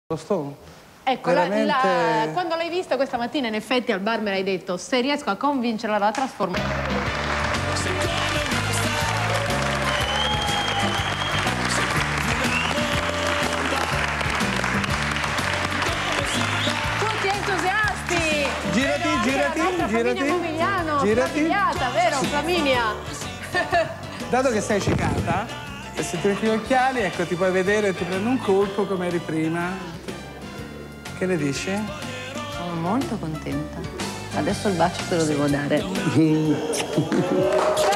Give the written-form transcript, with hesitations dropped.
Ecco, veramente... quando l'hai vista questa mattina, in effetti al bar me l'hai detto, se riesco a convincerla la trasformo. Tutti entusiasti! Girati. Flaminia Pomigliano, Girati. strabiliata, vero Flaminia? Dato che sei cicata, e se ti metti gli occhiali, ecco, ti puoi vedere e ti prendo un colpo come eri prima. Che ne dici? Sono molto contenta. Adesso il bacio te lo devo dare.